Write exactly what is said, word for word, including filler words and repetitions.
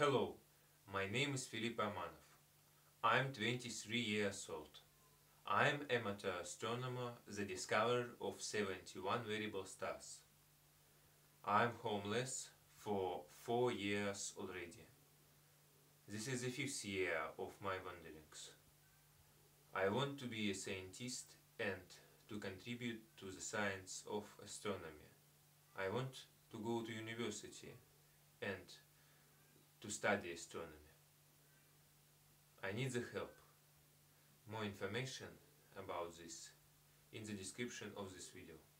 Hello, my name is Filipp Romanov. I'm twenty-three years old. I'm amateur astronomer, the discoverer of seventy-one variable stars. I'm homeless for four years already. This is the fifth year of my wanderings. I want to be a scientist and to contribute to the science of astronomy. I want to go to university and to study astronomy. I need the help. More information about this in the description of this video.